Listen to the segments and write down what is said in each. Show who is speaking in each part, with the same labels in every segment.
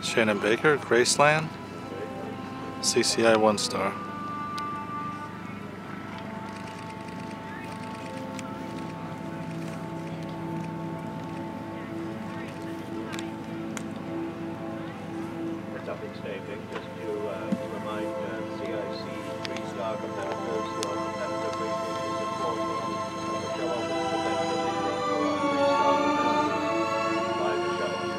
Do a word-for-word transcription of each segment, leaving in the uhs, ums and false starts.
Speaker 1: Shannon Baker, Graceland, C C I one star.
Speaker 2: Up in staging, just to uh, remind uh, C I C three-star competitors who are competitor briefings and four on the show off the competitor briefing for our three-star competitors by the show off.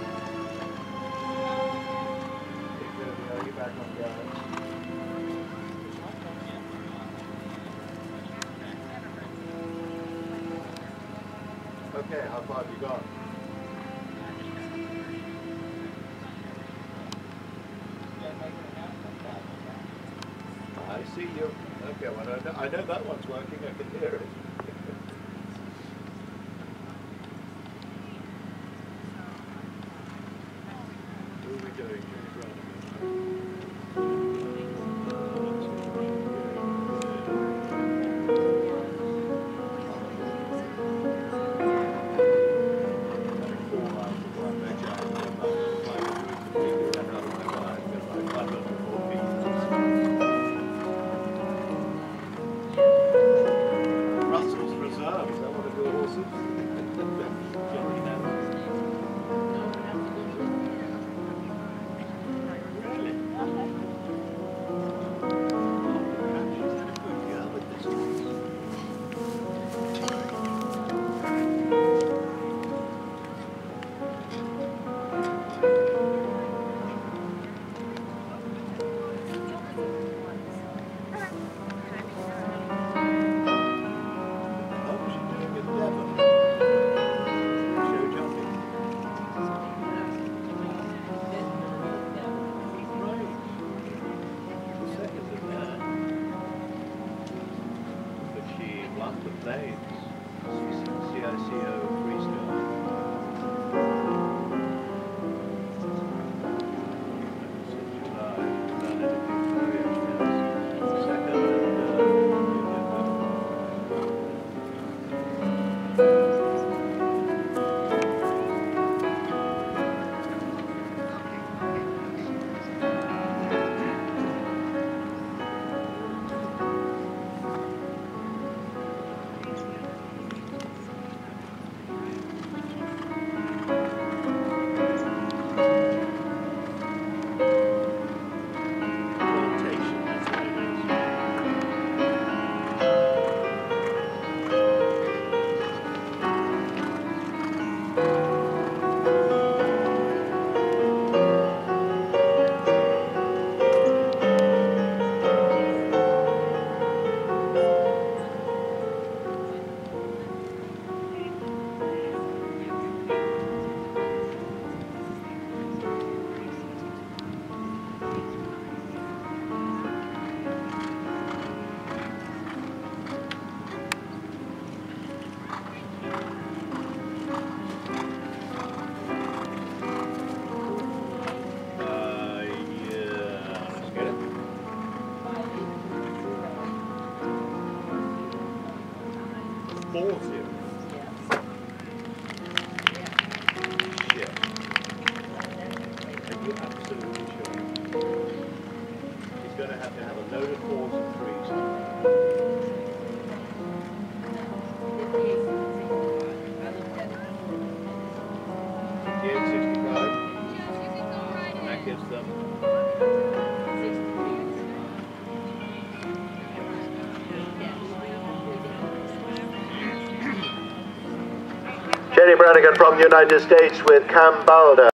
Speaker 2: Are you back on guard? Okay, how far have you gone? I see you. Okay, well, I know, I know that one's working. I can hear it. Who are we doing? The planes, C I C O three-star. Balls here. Shit. Are you absolutely sure? He's going to have to have a load of fours and threes. fifty-eight, sixty-five. And that gives them Jenny Brannigan from the United States with Cam Balder.